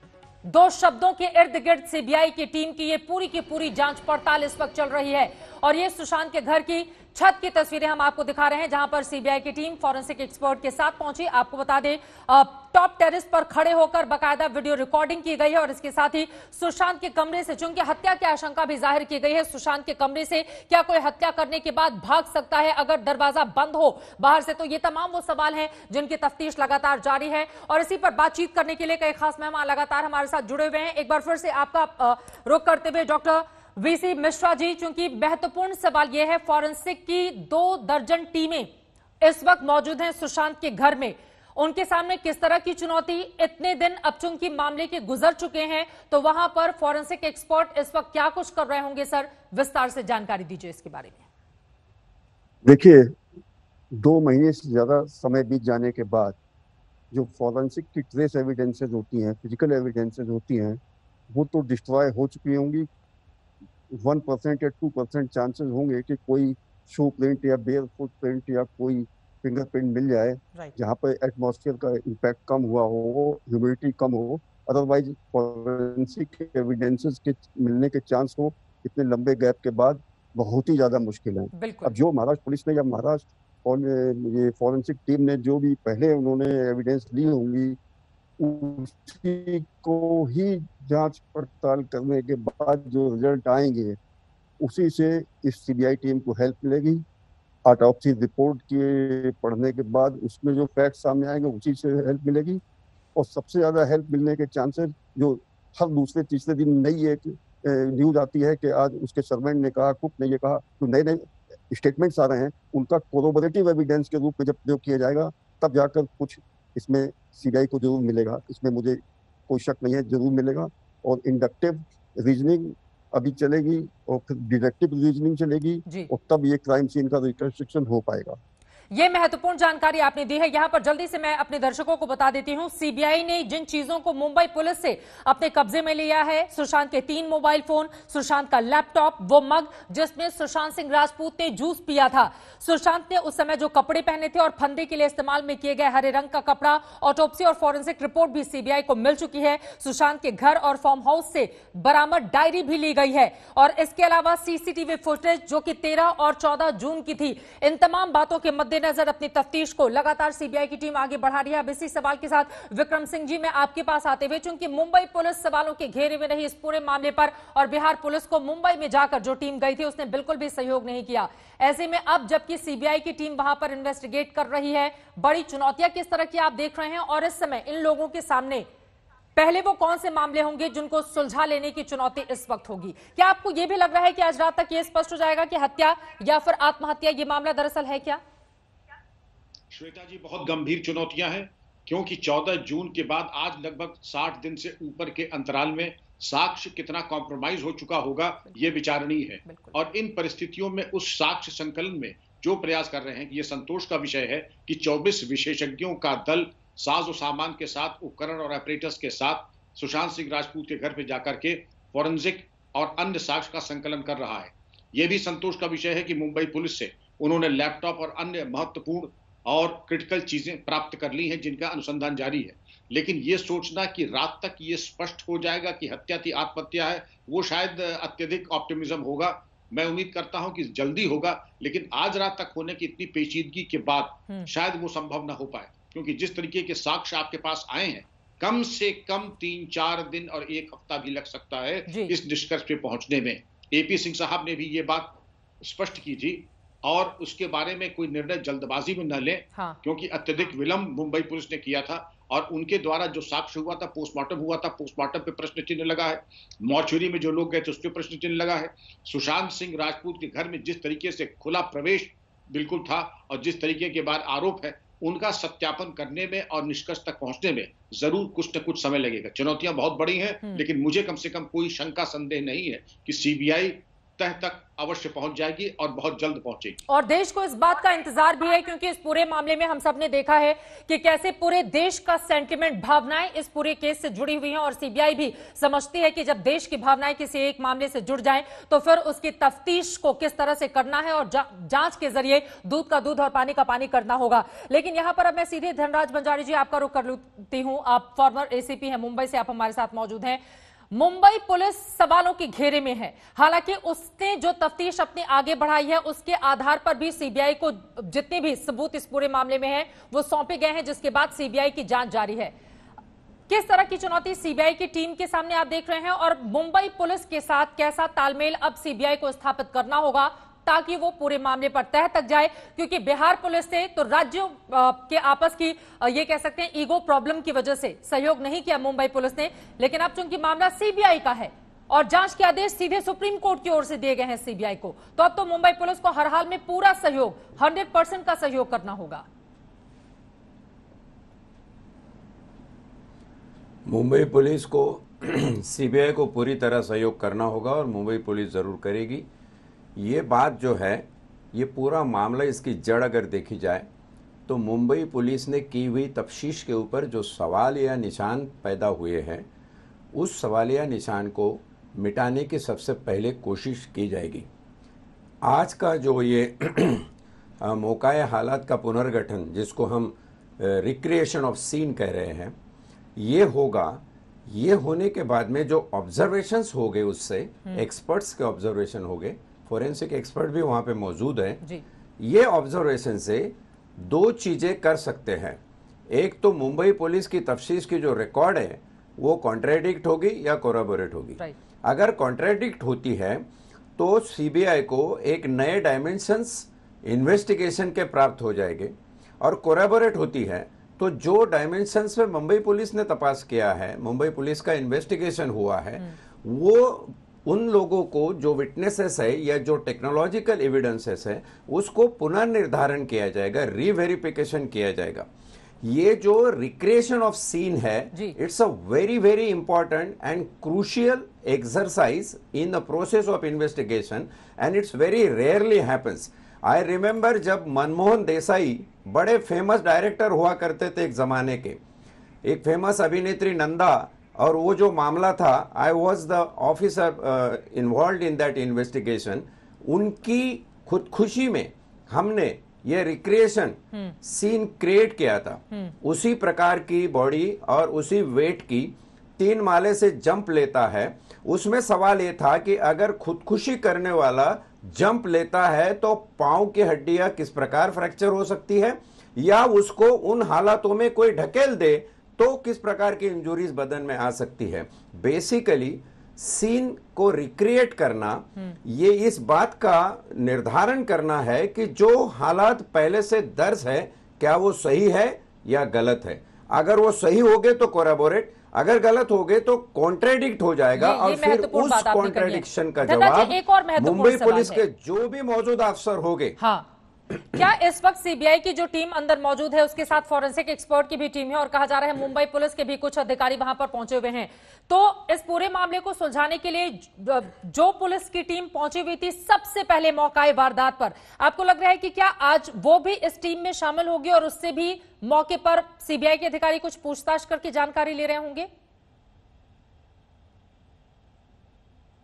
दो शब्दों के इर्द गिर्द सीबीआई की टीम की ये पूरी की पूरी जांच पड़ताल इस वक्त चल रही है। और ये सुशांत के घर की छत की तस्वीरें हम आपको दिखा रहे हैं, जहां पर सीबीआई की टीम फॉरेंसिक एक्सपर्ट के साथ पहुंची। आपको बता दें, टॉप टेरेस पर खड़े होकर बाकायदा वीडियो रिकॉर्डिंग की गई है और इसके साथ ही सुशांत के कमरे से, चूंकि हत्या की आशंका भी जाहिर की गई है, सुशांत के कमरे से क्या कोई हत्या करने के बाद भाग सकता है अगर दरवाजा बंद हो बाहर से? तो ये तमाम वो सवाल हैं जिनकी तफ्तीश लगातार जारी है और इसी पर बातचीत करने के लिए कई खास मेहमान लगातार हमारे साथ जुड़े हुए हैं। एक बार फिर से आपका रुख करते हुए डॉक्टर वीसी मिश्रा जी, चूंकि महत्वपूर्ण सवाल यह है, फॉरेंसिक की दो दर्जन टीमें इस वक्त मौजूद हैं सुशांत के घर में, उनके सामने किस तरह की चुनौती? इतने दिन अब चूंकि मामले के गुजर चुके हैं, तो वहां पर फॉरेंसिक एक्सपर्ट इस वक्त क्या कुछ कर रहे होंगे? सर, विस्तार से जानकारी दीजिए इसके बारे में। देखिए, दो महीने से ज्यादा समय बीत जाने के बाद जो फॉरेंसिक की ट्रेस एविडेंसेज होती हैं, फिजिकल एविडेंसेज होती हैं, वो तो डिस्ट्रॉय हो चुकी होंगी। वन परसेंट या टू परसेंट चांसेस होंगे कि कोई शू प्रिंट या बेयर फुट प्रिंट या कोई फिंगरप्रिंट मिल जाए जहाँ पर एटमॉस्फेयर का इम्पैक्ट कम हुआ हो, ह्यूमिडिटी कम हो। अदरवाइज फॉरेंसिक एविडेंसेस के मिलने के चांस हो इतने लंबे गैप के बाद बहुत ही ज्यादा मुश्किल है। अब जो महाराष्ट्र पुलिस ने या महाराष्ट्र और ये फॉरेंसिक टीम ने जो भी पहले उन्होंने एविडेंस ली होंगी, उसी को ही जांच पड़ताल करने के बाद जो रिजल्ट आएंगे, उसी से इस सीबीआई टीम को हेल्प मिलेगी। ऑटोप्सी रिपोर्ट के पढ़ने के बाद उसमें जो फैक्ट सामने आएंगे, उसी से हेल्प मिलेगी। और सबसे ज्यादा हेल्प मिलने के चांसेस जो हर दूसरे तीसरे दिन नई एक न्यूज आती है कि आज उसके सर्वेंट ने कहा, कुक ने ये कहा, तो नए नए स्टेटमेंट्स आ रहे हैं, उनका कोरोबोरेटिव एविडेंस के रूप में जब प्रयोग किया जाएगा, तब जाकर कुछ इसमें सीबीआई को जरूर मिलेगा। इसमें मुझे कोई शक नहीं है, जरूर मिलेगा। और इंडक्टिव रीजनिंग अभी चलेगी और फिर डिडक्टिव रीजनिंग चलेगी और तब ये क्राइम सीन का रिकंस्ट्रक्शन हो पाएगा। ये महत्वपूर्ण जानकारी आपने दी है। यहां पर जल्दी से मैं अपने दर्शकों को बता देती हूं, सीबीआई ने जिन चीजों को मुंबई पुलिस से अपने कब्जे में लिया है, सुशांत के तीन मोबाइल फोन, सुशांत का लैपटॉप, वो मग जिसमें सुशांत सिंह राजपूत ने जूस पिया था, सुशांत ने उस समय जो कपड़े पहने थे और फंदे के लिए इस्तेमाल में किए गए हरे रंग का कपड़ा, ऑटोप्सी और फॉरेंसिक रिपोर्ट भी सीबीआई को मिल चुकी है। सुशांत के घर और फार्म हाउस से बरामद डायरी भी ली गई है और इसके अलावा सीसीटीवी फुटेज जो कि तेरह और चौदह जून की थी। इन तमाम बातों के मद्देनजर अपनी तफ्तीश को लगातार सीबीआई की टीम आगे बढ़ा रही है। अब इसी सवाल के साथ विक्रम सिंह जी, मैं आपके पास आते हुए, चूंकि मुंबई पुलिस सवालों के घेरे में रही इस पूरे मामले पर और बिहार पुलिस को मुंबई में जाकर जो टीम गई थी उसने बिल्कुल भी सहयोग नहीं किया, ऐसे में अब जबकि सीबीआई की टीम वहां पर इन्वेस्टिगेट कर रही है, बड़ी चुनौतियां किस तरह की आप देख रहे हैं? और इस समय इन लोगों के सामने पहले वो कौन से मामले होंगे जिनको सुलझा लेने की चुनौती इस वक्त होगी? क्या आपको यह भी लग रहा है कि आज रात तक ये स्पष्ट हो जाएगा कि हत्या या फिर आत्महत्या ये मामला दरअसल है क्या? श्वेता जी, बहुत गंभीर चुनौतियां हैं, क्योंकि चौदह जून के बाद आज लगभग साठ दिन से ऊपर के अंतराल में साक्ष्य कितना कॉम्प्रोमाइज हो चुका होगा ये विचारणीय है। और इन परिस्थितियों में उस साक्ष्य संकलन में जो प्रयास कर रहे हैं, ये संतोष का विषय है कि चौबीस विशेषज्ञों का दल साज और सामान के साथ, उपकरण और ऑपरेटर्स के साथ सुशांत सिंह राजपूत के घर पे जाकर के फॉरेंसिक और अन्य साक्ष्य का संकलन कर रहा है। यह भी संतोष का विषय है कि मुंबई पुलिस से उन्होंने लैपटॉप और अन्य महत्वपूर्ण और क्रिटिकल चीजें प्राप्त कर ली हैं जिनका अनुसंधान जारी है। लेकिन ये सोचना कि रात तक ये स्पष्ट हो जाएगा कि हत्या थी, आत्महत्या है, वो शायद अत्यधिक ऑप्टिमिज्म होगा। मैं उम्मीद करता हूं कि जल्दी होगा, लेकिन आज रात तक होने की इतनी पेचीदगी के बाद शायद वो संभव ना हो पाए, क्योंकि जिस तरीके के साक्ष्य आपके पास आए हैं, कम से कम तीन चार दिन और एक हफ्ता भी लग सकता है इस निष्कर्ष पे पहुंचने में। एपी सिंह साहब ने भी ये बात स्पष्ट की थी और उसके बारे में कोई निर्णय जल्दबाजी में न लें, हाँ। क्योंकि अत्यधिक विलंब मुंबई पुलिस ने किया था और उनके द्वारा जो साक्ष्य हुआ था, पोस्टमार्टम हुआ था, पोस्टमार्टम पे प्रश्न चिन्ह लगा है, मॉर्चुरी में जो लोग गए थे उस पर प्रश्न चिन्ह लगा है। सुशांत सिंह राजपूत के घर में जिस तरीके से खुला प्रवेश बिल्कुल था और जिस तरीके के बाद आरोप है, उनका सत्यापन करने में और निष्कर्ष तक पहुंचने में जरूर कुछ न कुछ समय लगेगा। चुनौतियां बहुत बड़ी हैं, लेकिन मुझे कम से कम कोई शंका संदेह नहीं है कि सीबीआई तह तक अवश्य पहुंच जाएगी और बहुत जल्द पहुंचेगी। और देश को इस बात का इंतजार भी है, क्योंकि इस पूरे मामले में हम सब ने देखा है कि कैसे पूरे देश का सेंटिमेंट, भावनाएं इस पूरे केस से जुड़ी हुई हैं और सीबीआई भी समझती है कि जब देश की भावनाएं किसी एक मामले से जुड़ जाएं तो फिर उसकी तफ्तीश को किस तरह से करना है और जा, जांच के जरिए दूध का दूध और पानी का पानी करना होगा। लेकिन यहां पर अब मैं सीधे धनराज बंजारी जी आपका रुख कर लेती हूं। आप फॉर्मर एसीपी हैं मुंबई से, आप हमारे साथ मौजूद हैं। मुंबई पुलिस सवालों के घेरे में है, हालांकि उसने जो तफ्तीश अपने आगे बढ़ाई है उसके आधार पर भी सीबीआई को जितने भी सबूत इस पूरे मामले में हैं वो सौंपे गए हैं, जिसके बाद सीबीआई की जांच जारी है। किस तरह की चुनौती सीबीआई की टीम के सामने आप देख रहे हैं और मुंबई पुलिस के साथ कैसा तालमेल अब सीबीआई को स्थापित करना होगा ताकि वो पूरे मामले पर तह तक जाए, क्योंकि बिहार पुलिस से तो राज्यों के आपस की ये कह सकते हैं ईगो प्रॉब्लम की वजह से सहयोग नहीं किया मुंबई पुलिस ने, लेकिन अब चूंकि मामला सीबीआई का है और जांच के आदेश सीधे सुप्रीम कोर्ट की ओर से दिए गए हैं सीबीआई को, तो अब तो मुंबई पुलिस को हर हाल में पूरा सहयोग, हंड्रेड परसेंट का सहयोग करना होगा। मुंबई पुलिस को सीबीआई को पूरी तरह सहयोग करना होगा और मुंबई पुलिस जरूर करेगी। ये बात जो है, ये पूरा मामला, इसकी जड़ अगर देखी जाए तो मुंबई पुलिस ने की हुई तफ्तीश के ऊपर जो सवाल या निशान पैदा हुए हैं, उस सवाल या निशान को मिटाने की सबसे पहले कोशिश की जाएगी। आज का जो ये मौकाए हालात का पुनर्गठन, जिसको हम रिक्रिएशन ऑफ सीन कह रहे हैं, ये होगा। ये होने के बाद में जो ऑब्जर्वेशंस हो गए, उससे एक्सपर्ट्स के ऑब्जर्वेशन हो गए, फोरेंसिक एक्सपर्ट भी वहां पे मौजूद है। ये ऑब्जर्वेशन से दो चीजें कर सकते हैं। एक तो मुंबई पुलिस की तफ्तीश की जो रिकॉर्ड है वो कॉन्ट्राडिक्ट होगी या कोराबोरेट होगी। अगर कॉन्ट्राडिक्ट होती है तो सीबीआई को एक नए डायमेंशंस इन्वेस्टिगेशन के प्राप्त हो जाएंगे, और कोराबोरेट होती है तो जो डायमेंशंस में मुंबई पुलिस ने तपास किया है, मुंबई पुलिस का इन्वेस्टिगेशन हुआ है, वो उन लोगों को जो विटनेसेस है या जो टेक्नोलॉजिकल एविडेंसेस है उसको पुनर्निर्धारण किया जाएगा, रीवेरिफिकेशन किया जाएगा। ये जो रिक्रिएशन ऑफ सीन है, it's a very very important and crucial exercise in the process of investigation and it's very rarely happens. I remember जब मनमोहन देसाई बड़े फेमस डायरेक्टर हुआ करते थे एक जमाने के, एक फेमस अभिनेत्री नंदा, और वो जो मामला था, I was the officer involve in that investigation, उनकी खुदकुशी में हमने ये रिक्रिएशन सीन क्रिएट किया था। उसी प्रकार की बॉडी और उसी वेट की तीन माले से जंप लेता है। उसमें सवाल ये था कि अगर खुदकुशी करने वाला जंप लेता है तो पांव की हड्डियां किस प्रकार फ्रैक्चर हो सकती है, या उसको उन हालातों में कोई ढकेल दे तो किस प्रकार की इंजुरीज बदन में आ सकती है। बेसिकली सीन को रिक्रिएट करना, ये इस बात का निर्धारण करना है कि जो हालात पहले से दर्ज है क्या वो सही है या गलत है। अगर वो सही हो गए तो कोराबोरेट, अगर गलत हो गए तो कॉन्ट्रेडिक्ट हो जाएगा। ये, ये और फिर उस कॉन्ट्रेडिक्शन का जवाब मुंबई पुलिस के जो भी मौजूद अफसर होंगे। हाँ। क्या इस वक्त सीबीआई की जो टीम अंदर मौजूद है उसके साथ फॉरेंसिक एक्सपर्ट की भी टीम है और कहा जा रहा है मुंबई पुलिस के भी कुछ अधिकारी वहां पर पहुंचे हुए हैं, तो इस पूरे मामले को सुलझाने के लिए जो पुलिस की टीम पहुंची हुई थी सबसे पहले मौकाए वारदात पर, आपको लग रहा है कि क्या आज वो भी इस टीम में शामिल होगी और उससे भी मौके पर सीबीआई के अधिकारी कुछ पूछताछ करके जानकारी ले रहे होंगे?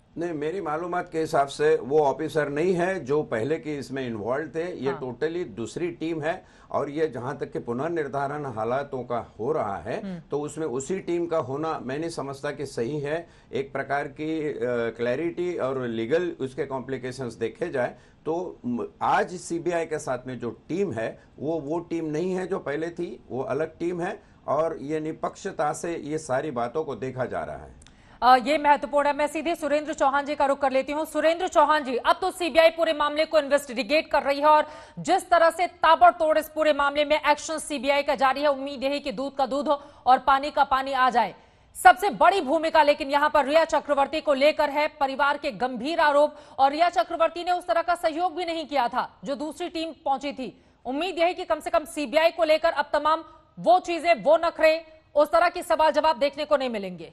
नहीं, मेरी मालूमात के हिसाब से वो ऑफिसर नहीं है जो पहले के इसमें इन्वॉल्व थे। ये हाँ। टोटली दूसरी टीम है और ये जहां तक के पुनर्निर्धारण हालातों का हो रहा है तो उसमें उसी टीम का होना मैं नहीं समझता कि सही है। एक प्रकार की क्लैरिटी और लीगल उसके कॉम्प्लिकेशंस देखे जाए तो आज सीबीआई के साथ में जो टीम है वो वो टीम नहीं है जो पहले थी, वो अलग टीम है और ये निष्पक्षता से ये सारी बातों को देखा जा रहा है। आ, ये महत्वपूर्ण है। मैं सीधे सुरेंद्र चौहान जी का रुख कर लेती हूं। सुरेंद्र चौहान जी, अब तो सीबीआई पूरे मामले को इन्वेस्टिगेट कर रही है और जिस तरह से ताबड़तोड़ इस पूरे मामले में एक्शन सीबीआई का जारी है, उम्मीद है कि दूध का दूध हो और पानी का पानी आ जाए। सबसे बड़ी भूमिका लेकिन यहां पर रिया चक्रवर्ती को लेकर है, परिवार के गंभीर आरोप, और रिया चक्रवर्ती ने उस तरह का सहयोग भी नहीं किया था जो दूसरी टीम पहुंची थी। उम्मीद यह है कि कम से कम सीबीआई को लेकर अब तमाम वो चीजें, वो नखरे, उस तरह के सवाल जवाब देखने को नहीं मिलेंगे।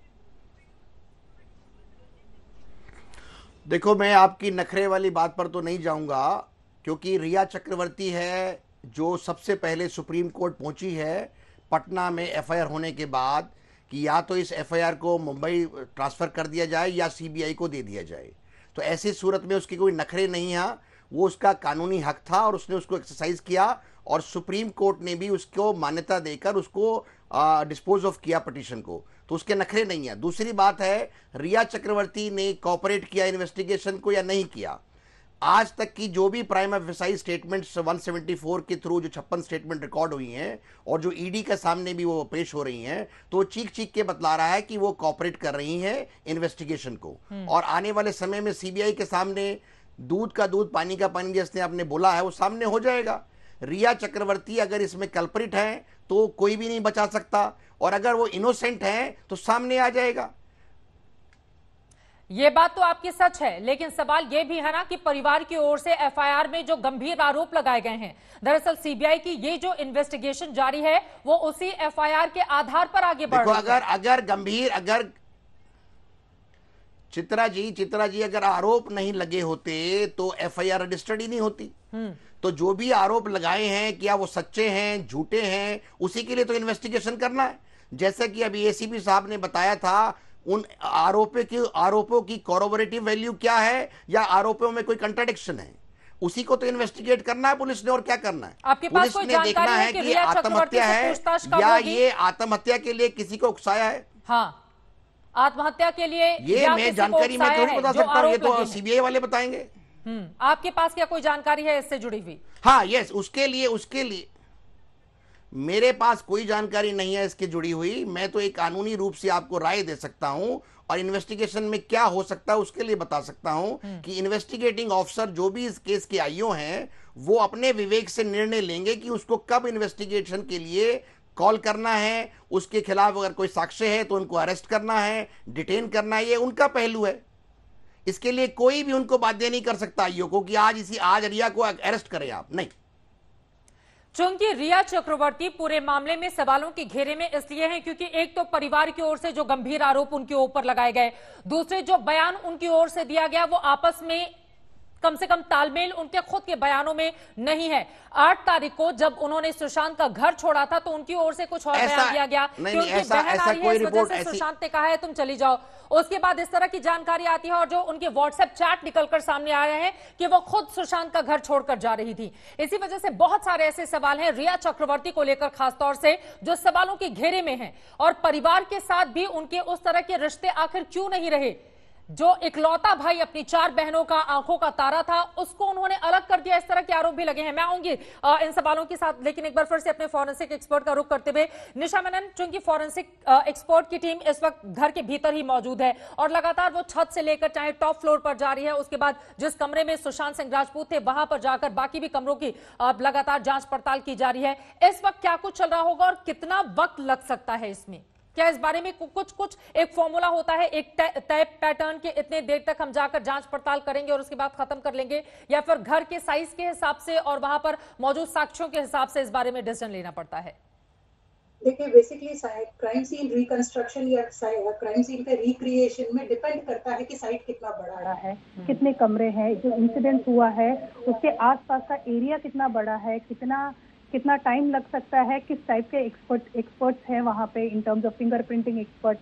देखो, मैं आपकी नखरे वाली बात पर तो नहीं जाऊंगा क्योंकि रिया चक्रवर्ती है जो सबसे पहले सुप्रीम कोर्ट पहुंची है पटना में एफआईआर होने के बाद कि या तो इस एफआईआर को मुंबई ट्रांसफर कर दिया जाए या सीबीआई को दे दिया जाए। तो ऐसी सूरत में उसकी कोई नखरे नहीं है, वो उसका कानूनी हक था और उसने उसको एक्सरसाइज किया और सुप्रीम कोर्ट ने भी उसको मान्यता देकर उसको डिस्पोज ऑफ किया पिटीशन को, तो उसके नखरे नहीं है। दूसरी बात है, रिया चक्रवर्ती ने कोऑपरेट किया इन्वेस्टिगेशन को या नहीं किया। आज तक की जो भी प्राइम ऑफिसाई स्टेटमेंट्स एक सौ चौहत्तर के थ्रू जो छप्पन स्टेटमेंट रिकॉर्ड हुई हैं और जो ईडी के सामने भी वो पेश हो रही हैं, तो चीख चीख के बतला रहा है कि वो कोऑपरेट कर रही हैं इन्वेस्टिगेशन को। और आने वाले समय में सीबीआई के सामने दूध का दूध पानी का पानी जिसने आपने बोला है वो सामने हो जाएगा। रिया चक्रवर्ती अगर इसमें कल्प्रिट है तो कोई भी नहीं बचा सकता, और अगर वो इनोसेंट है तो सामने आ जाएगा। ये बात तो आपकी सच है, लेकिन सवाल ये भी है ना कि परिवार की ओर से एफआईआर में जो गंभीर आरोप लगाए गए हैं, दरअसल सीबीआई की ये जो इन्वेस्टिगेशन जारी है वो उसी एफआईआर के आधार पर आगे बढ़ रही है। अगर अगर गंभीर अगर चित्रा जी चित्रा जी अगर आरोप नहीं लगे होते तो एफआईआर रजिस्टर्ड ही नहीं होती। तो जो भी आरोप लगाए हैं, क्या वो सच्चे हैं झूठे हैं, उसी के लिए तो इन्वेस्टिगेशन करना है। जैसे कि अभी एसीपी साहब ने बताया था, उन आरोपों की आरोपों की कॉरोबोरेटिव वैल्यू क्या है या आरोपों में कोई कंट्राडिक्शन है, उसी को तो इन्वेस्टिगेट करना है पुलिस ने। और क्या करना है, आपके पास पुलिस ने देखना है कि ये आत्महत्या है या ये आत्महत्या के लिए किसी को उकसाया है। हाँ, आत्महत्या के लिए ये मैं जानकारी मैं थोड़ी बता सकता हूँ, ये तो सीबीआई वाले बताएंगे। हम्म, आपके पास क्या कोई जानकारी है इससे जुड़ी हुई? हाँ, यस, उसके लिए उसके लिए मेरे पास कोई जानकारी नहीं है इसके जुड़ी हुई। मैं तो एक कानूनी रूप से आपको राय दे सकता हूं और इन्वेस्टिगेशन में क्या हो सकता है उसके लिए बता सकता हूं कि इन्वेस्टिगेटिंग ऑफिसर जो भी इस केस के आईओ हैं वो अपने विवेक से निर्णय लेंगे कि उसको कब इन्वेस्टिगेशन के लिए कॉल करना है, उसके खिलाफ अगर कोई साक्ष्य है तो उनको अरेस्ट करना है, डिटेन करना है, ये उनका पहलू है। इसके लिए कोई भी उनको बाध्य नहीं कर सकता आईओ को कि आज इसी आज रिया को अरेस्ट करें आप, नहीं। चूंकि रिया चक्रवर्ती पूरे मामले में सवालों के घेरे में इसलिए हैं क्योंकि एक तो परिवार की ओर से जो गंभीर आरोप उनके ऊपर लगाए गए, दूसरे जो बयान उनकी ओर से दिया गया वो आपस में कम से कम तालमेल उनके खुद के बयानों में नहीं है। आठ तारीख को जब उन्होंने सुशांत का घर छोड़ा था तो उनकी ओर से कुछ और बयान दिया गया क्योंकि बहन आ रही है, इस वजह से सुशांत ने कहा है तुम चली जाओ। उसके बाद इस तरह की जानकारी आती है और जो उनके व्हाट्सएप चैट निकलकर सामने आ रहे हैं कि वो खुद सुशांत का घर छोड़कर जा रही थी। इसी वजह से बहुत सारे ऐसे सवाल हैं रिया चक्रवर्ती को लेकर खासतौर से जो सवालों के घेरे में हैं, और परिवार के साथ भी उनके उस तरह के रिश्ते आखिर क्यों नहीं रहे। जो इकलौता भाई अपनी चार बहनों का आंखों का तारा था उसको उन्होंने अलग कर दिया, इस तरह के आरोप भी लगे हैं। मैं आऊंगी इन सवालों के साथ, लेकिन एक बार फिर से अपने फॉरेंसिक एक्सपर्ट का रुख करते हुए निशा मेनन, चूंकि फॉरेंसिक एक्सपर्ट की टीम इस वक्त घर के भीतर ही मौजूद है और लगातार वो छत से लेकर चाहे टॉप फ्लोर पर जा रही है, उसके बाद जिस कमरे में सुशांत सिंह राजपूत थे वहां पर जाकर बाकी भी कमरों की लगातार जांच पड़ताल की जा रही है। इस वक्त क्या कुछ चल रहा होगा और कितना वक्त लग सकता है इसमें? क्या इस बारे में कुछ कुछ एक फॉर्मूला होता है, एक तय पैटर्न के इतने देर तक हम जाकर जांच पड़ताल करेंगे और उसके बाद खत्म कर लेंगे, या फिर घर के साइज के हिसाब से और वहां पर मौजूद साक्ष्यों के हिसाब से इस बारे में डिसीजन लेना पड़ता है? देखिए, बेसिकली क्राइम सीन रिकंस्ट्रक्शन या क्राइम सीन का रिक्रिएशन में डिपेंड करता है कि साइट कितना बड़ा है, कितने कमरे हैं, जो इंसिडेंट हुआ है उसके आसपास का एरिया कितना बड़ा है, कितना कितना टाइम लग सकता है, किस टाइप के एक्सपर्ट एक्सपर्ट्स हैं वहाँ पे, in terms of fingerprinting expert है,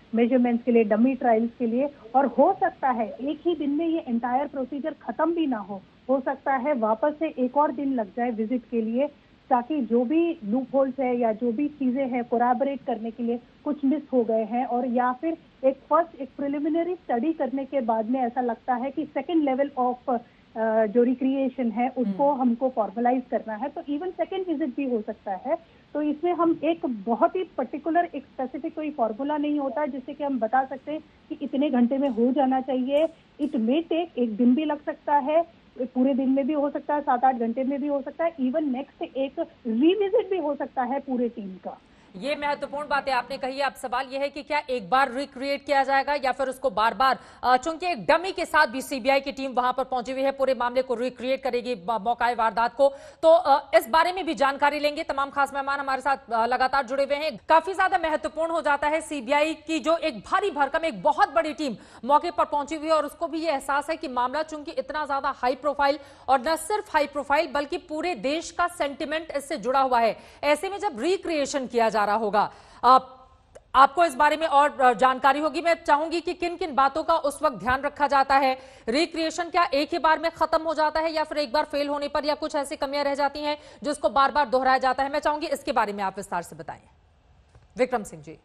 मेजरमेंट्स के लिए, डमी ट्रायल्स के लिए। और हो सकता है एक ही दिन में ये एंटायर प्रोसीजर खत्म भी ना हो हो सकता है वापस से एक और दिन लग जाए विजिट के लिए, ताकि जो भी लूप होल्स है या जो भी चीजें हैं कोलैबोरेट करने के लिए कुछ मिस हो गए हैं, और या फिर एक फर्स्ट एक प्रिलिमिनरी स्टडी करने के बाद में ऐसा लगता है कि सेकेंड लेवल ऑफ जो रिक्रिएशन है उसको हमको फॉर्मलाइज करना है, तो इवन सेकेंड विजिट भी हो सकता है। तो इसमें हम एक बहुत ही पर्टिकुलर एक स्पेसिफिक कोई फॉर्मूला नहीं होता जिससे कि हम बता सकते हैं कि इतने घंटे में हो जाना चाहिए। इट मे टेक, एक दिन भी लग सकता है, पूरे दिन में भी हो सकता है, सात आठ घंटे में भी हो सकता है, इवन नेक्स्ट एक रिविजिट भी हो सकता है पूरे टीम का। ये महत्वपूर्ण बातें आपने कही है। अब सवाल यह है कि क्या एक बार रिक्रिएट किया जाएगा या फिर उसको बार बार, चूंकि एक डमी के साथ भी सीबीआई की टीम वहां पर पहुंची हुई है, पूरे मामले को रिक्रिएट करेगी मौका वारदात को, तो इस बारे में भी जानकारी लेंगे। तमाम खास मेहमान हमारे साथ लगातार जुड़े हुए हैं। काफी ज्यादा महत्वपूर्ण हो जाता है सीबीआई की जो एक भारी भरकम एक बहुत बड़ी टीम मौके पर पहुंची हुई है, और उसको भी ये एहसास है कि मामला चूंकि इतना ज्यादा हाई प्रोफाइल, और न सिर्फ हाई प्रोफाइल बल्कि पूरे देश का सेंटिमेंट इससे जुड़ा हुआ है, ऐसे में जब रिक्रिएशन किया जा रहा होगा, आप, आपको इस बारे में और जानकारी होगी। मैं चाहूंगी कि किन किन बातों का उस वक्त ध्यान रखा जाता है। रिक्रिएशन क्या एक ही बार में खत्म हो जाता है या फिर एक बार फेल होने पर या कुछ ऐसी कमियां रह जाती हैं जिसको बार बार दोहराया जाता है? मैं चाहूंगी इसके बारे में आप विस्तार से बताएं, विक्रम सिंह जी।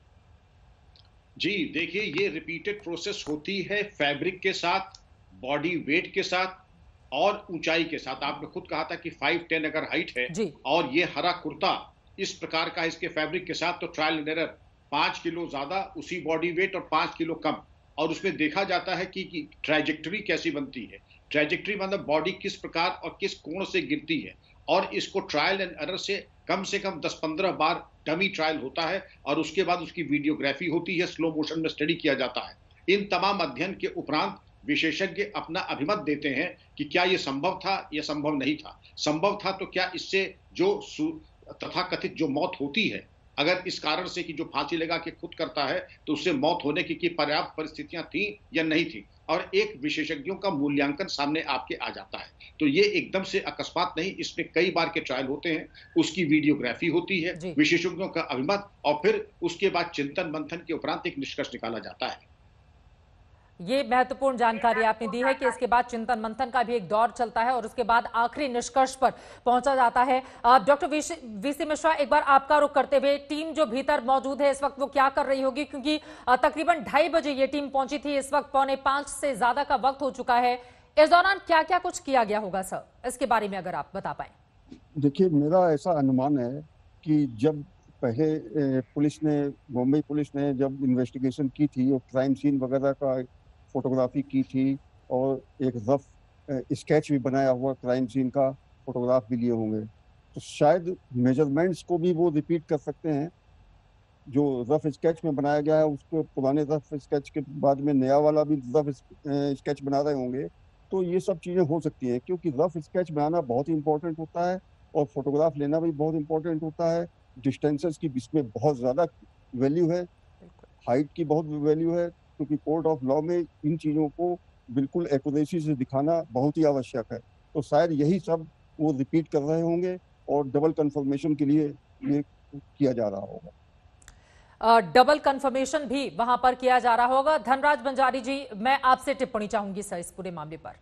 जी देखिए, ये रिपीटेड प्रोसेस होती है फैब्रिक के साथ, बॉडी वेट के साथ और ऊंचाई के साथ। आपने खुद कहा था कि फाइव टेन अगर हाइट है जी, और ये हरा कुर्ता इस प्रकार का इसके फैब्रिक के साथ, तो ट्रायल एंड एरर पांच किलो ज्यादा उसी बॉडी वेट और पांच किलो कम, और उसमें देखा जाता है कि, कि ट्रैजेक्टरी कैसी बनती है। ट्रैजेक्टरी मतलब बॉडी किस प्रकार और किस कोण से गिरती है, और इसको ट्रायल एंड एरर से कम से कम दस पंद्रह बार डमी ट्रायल होता है, और उसके बाद उसकी वीडियोग्राफी होती है, स्लो मोशन में स्टडी किया जाता है। इन तमाम अध्ययन के उपरांत विशेषज्ञ अपना अभिमत देते हैं कि क्या यह संभव था या संभव नहीं था। संभव था तो क्या इससे जो तथाकथित जो मौत होती है, अगर इस कारण से कि जो फांसी लगा के खुद करता है तो उससे मौत होने की, की पर्याप्त परिस्थितियां थी या नहीं थी, और एक विशेषज्ञों का मूल्यांकन सामने आपके आ जाता है। तो ये एकदम से अकस्मात नहीं, इसमें कई बार के ट्रायल होते हैं, उसकी वीडियोग्राफी होती है, विशेषज्ञों का अभिमत, और फिर उसके बाद चिंतन मंथन के उपरांत एक निष्कर्ष निकाला जाता है। ये महत्वपूर्ण जानकारी आपने दी है कि इसके बाद चिंतन मंथन का भी एक दौर चलता है और उसके बाद आखिरी निष्कर्ष पर पहुंचा जाता है। डॉक्टर वीसी मिश्रा, एक बार आपका रुख करते हुए, टीम जो भीतर मौजूद है इस वक्त वो क्या कर रही होगी, क्योंकि तकरीबन ढाई बजे ये टीम पहुंची थी, इस वक्त पौने पांच से ज्यादा का वक्त हो चुका है। इस दौरान क्या क्या कुछ किया गया होगा सर, इसके बारे में अगर आप बता पाए। देखिए, मेरा ऐसा अनुमान है कि जब पहले पुलिस ने, मुंबई पुलिस ने जब इन्वेस्टिगेशन की थी और क्राइम सीन वगैरह का फोटोग्राफी की थी और एक रफ स्केच भी बनाया हुआ क्राइम सीन का फोटोग्राफ भी लिए होंगे, तो शायद मेजरमेंट्स को भी वो रिपीट कर सकते हैं। जो रफ स्केच में बनाया गया है उसको पुराने रफ स्केच के बाद में नया वाला भी रफ स्केच बना रहे होंगे, तो ये सब चीज़ें हो सकती हैं, क्योंकि रफ स्केच बनाना बहुत ही इंपॉर्टेंट होता है और फोटोग्राफ लेना भी बहुत इंपॉर्टेंट होता है। डिस्टेंसेस की इसमें बहुत ज़्यादा वैल्यू है, हाइट की बहुत वैल्यू है, क्योंकि कोर्ट ऑफ लॉ में इन चीज़ों को बिल्कुल एक्यूरेसी से दिखाना बहुत ही आवश्यक है। तो शायद यही सब वो रिपीट कर रहे होंगे और डबल कंफर्मेशन के लिए ये किया जा रहा होगा। डबल कंफर्मेशन भी वहां पर किया जा रहा होगा। धनराज बंजारी जी, मैं आपसे टिप्पणी चाहूंगी सर इस पूरे मामले पर।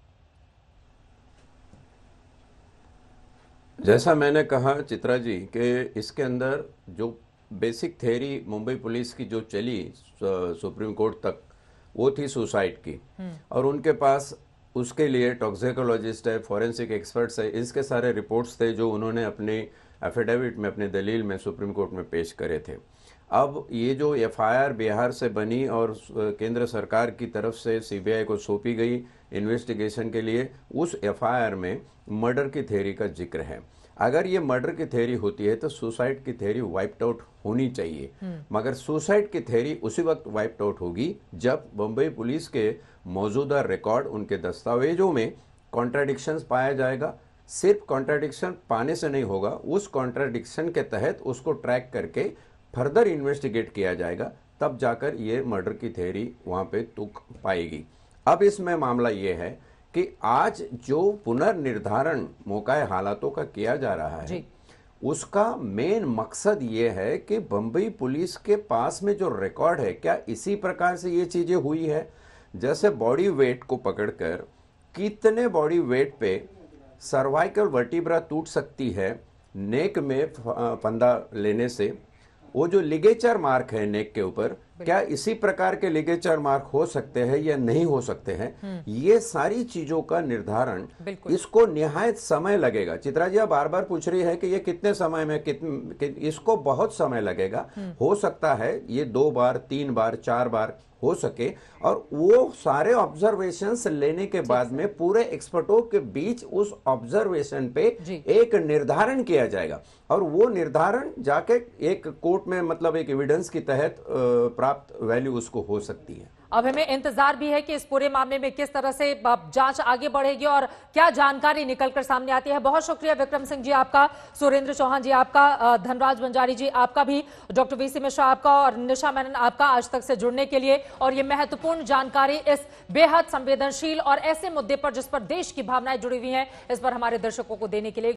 जैसा मैंने कहा चित्रा जी कि इसके अंदर जो बेसिक थ्योरी मुंबई पुलिस की जो चली सुप्रीम कोर्ट तक, वो थी सुसाइड की, और उनके पास उसके लिए टॉक्सिकोलॉजिस्ट है, फॉरेंसिक एक्सपर्ट्स है, इसके सारे रिपोर्ट्स थे जो उन्होंने अपने एफिडेविट में, अपने दलील में सुप्रीम कोर्ट में पेश करे थे। अब ये जो एफआईआर बिहार से बनी और केंद्र सरकार की तरफ से सीबीआई को सौंपी गई इन्वेस्टिगेशन के लिए, उस एफआईआर में मर्डर की थ्योरी का जिक्र है। अगर ये मर्डर की थ्योरी होती है तो सुसाइड की थ्योरी वाइप्ड आउट होनी चाहिए, मगर सुसाइड की थ्योरी उसी वक्त वाइप्ड आउट होगी जब बम्बई पुलिस के मौजूदा रिकॉर्ड, उनके दस्तावेजों में कॉन्ट्राडिक्शंस पाया जाएगा। सिर्फ कॉन्ट्राडिक्शन पाने से नहीं होगा, उस कॉन्ट्राडिक्शन के तहत उसको ट्रैक करके फर्दर इन्वेस्टिगेट किया जाएगा, तब जाकर ये मर्डर की थ्योरी वहाँ पे तुक पाएगी। अब इसमें मामला ये है कि आज जो पुनर्निर्धारण मौका हालातों का किया जा रहा है, उसका मेन मकसद ये है कि बम्बई पुलिस के पास में जो रिकॉर्ड है, क्या इसी प्रकार से ये चीज़ें हुई है? जैसे बॉडी वेट को पकड़कर कितने बॉडी वेट पे सर्वाइकल वर्टिब्रा टूट सकती है नेक में फंदा लेने से, वो जो लिगेचर मार्क है नेक के ऊपर, क्या इसी प्रकार के लिगेचर मार्क हो सकते हैं या नहीं हो सकते हैं? ये सारी चीजों का निर्धारण, इसको निहायत समय लगेगा। चित्रा जी आप बार बार पूछ रही है कि ये कितने समय में कितने कि, इसको बहुत समय लगेगा। हो सकता है ये दो बार, तीन बार, चार बार हो सके, और वो सारे ऑब्जर्वेशंस लेने के बाद में पूरे एक्सपर्टों के बीच उस ऑब्जर्वेशन पे एक निर्धारण किया जाएगा, और वो निर्धारण जाके एक कोर्ट में मतलब एक एविडेंस की तहत प्राप्त वैल्यू उसको हो सकती है। अब हमें इंतजार भी है कि इस पूरे मामले में किस तरह से जांच आगे बढ़ेगी और क्या जानकारी निकलकर सामने आती है। बहुत शुक्रिया विक्रम सिंह जी आपका, सुरेंद्र चौहान जी आपका, धनराज बंजारी जी आपका भी, डॉक्टर वीसी मिश्रा आपका और निशा मेनन आपका आज तक से जुड़ने के लिए, और ये महत्वपूर्ण जानकारी इस बेहद संवेदनशील और ऐसे मुद्दे पर जिस पर देश की भावनाएं जुड़ी हुई हैं, इस पर हमारे दर्शकों को देने के लिए।